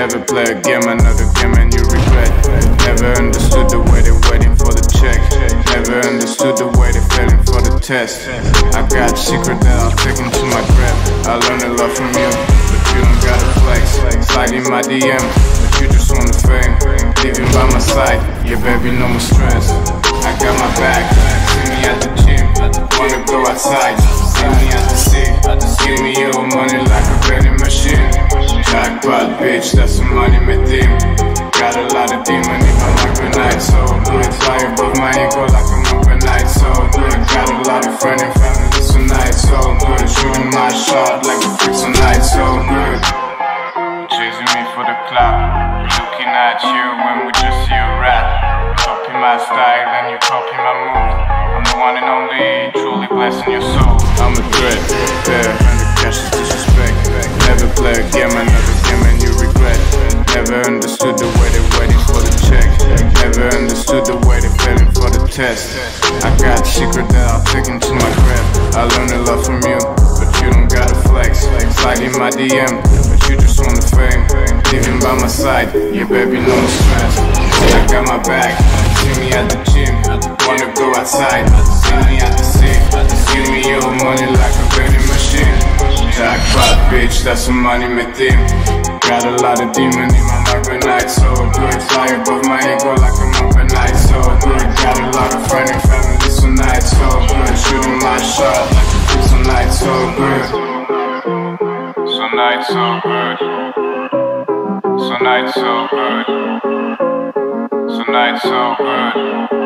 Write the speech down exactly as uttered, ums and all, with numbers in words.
Never play a game, another game and you regret. Never understood the way they're waiting for the check. Never understood the way they're failing for the test. I got secret that I'll take into my grave. I learned a lot from you, but you don't gotta flex. Slide in my D M, but you just want the fame. Living by my side, yeah baby, no more stress. I got my back, see me at the gym, wanna go outside. See me at the sea, give me your money like a vending machine. Jackpot bitch, that's some money my team. Got a lot of demon in my life at night, so good. Fly above my ego like I'm up at night, so good. Got a lot of friends and family tonight, so good. Shooting my shot like a freak tonight, so good. Chasing me for the clout, looking at you when we just see a rap. Copy my style and you copy my move. I'm the one and only, truly blessing your soul. I'm a threat, there, and the cash is disrespect. Never play a game, another game and you regret. Never understood the way they're waiting for the check. Never understood the way they're failing for the test. I got secret that I'll take into my grave. I learned a lot from you, but you don't gotta flex. Slide in my D M, but you just want the fame. Living by my side, yeah baby, no stress. I got my back, see me at the gym, wanna go outside. See me at the sea, give me your money like a vending machine. Jackpot bitch, that's some money my team. Got a lot of demon in my life at night, so good. Fly above my ego like I'm up at night, so good. Got a lot of friends and family tonight, so good. Shooting my shot like a freak tonight, so good. So night, so good. So night, so good. So night, so good.